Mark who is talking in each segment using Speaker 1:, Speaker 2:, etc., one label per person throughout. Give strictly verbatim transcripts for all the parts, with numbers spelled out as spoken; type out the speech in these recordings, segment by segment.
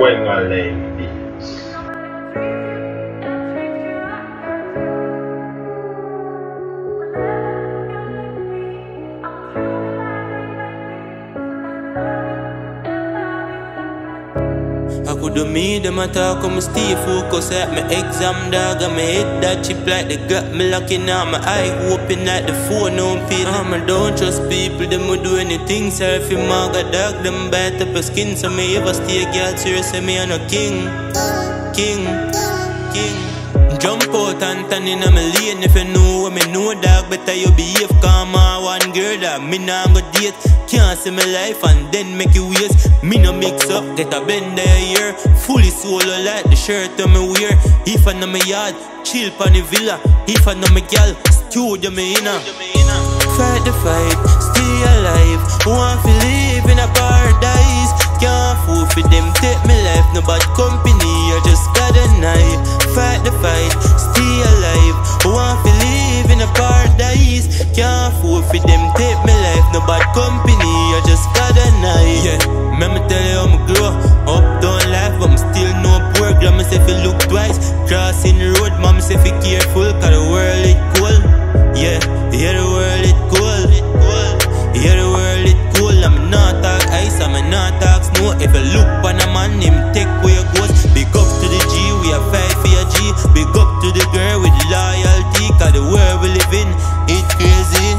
Speaker 1: Wengaling Beats.
Speaker 2: I could do me, them a talk, I'm stay focus at my exam, dog. And my head that chip like they got me locking out my eye, open like the phone on feet. I'm a don't trust people, them will do anything. Sorry if you maga dog, them bite up your skin. So me ever stay a girl, serious, me I'm a king. King, king. Jump out and turn in my lane. If you know what me know, dog, better you behave. Come on, one girl that me nah go date. Can't see my life and then make you waste. Me no mix up, get a blend there here. Fully solo like the shirt that me wear. If I know my yard, chill pon the villa. If I know my gal, studio me inna. Fight the fight, stay alive. Want to live in a paradise. Can't fool for them, take me life. No bad company, I just got a knife. Fight the fight, stay alive. Want to live in a paradise. Can't fool for them, take me life. No bad company, I just got a knife. Yeah, me tell you how me grow up, down life, but me still no poor. Grab me say if you look twice, crossing the road, mom say if you careful, cause the world it cold. Yeah, yeah the world it cold. Yeah the world it cold. I'm not talk ice, I'm not talk snow. If you look on a man, him take where you goes. Big up to the G, we are fight for your G. Big up to the girl with loyalty, cause the world we live in, it crazy.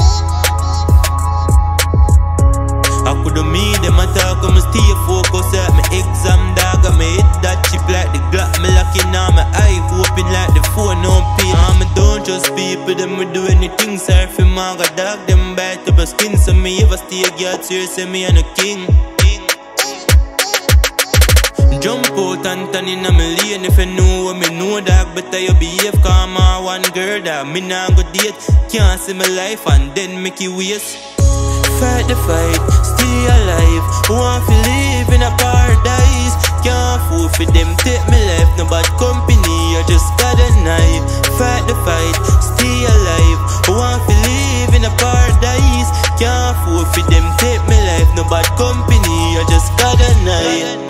Speaker 2: I could do me, them a talk, I'm stay focus at my exam, dog. I me hit that chip like the Glock, me locking on my eye, open like the phone on pin. I'm don't trust people, them will do anything. Sorry for maga dog, them bite up a skin. So me ever stay a girl, serious, say me and a king. Jump out and turn in a me lane. If you know what me know, dog, better you behave. Come on, one girl that me nah go date. Can't see my life and then make you waste. Fight the fight, stay alive. Want to live in a paradise. Can't fool for them, take me life. No bad company, I just got a knife. Fight the fight, stay alive. Want to live in a paradise. Can't fool for them, take me life. No bad company, I just got a knife.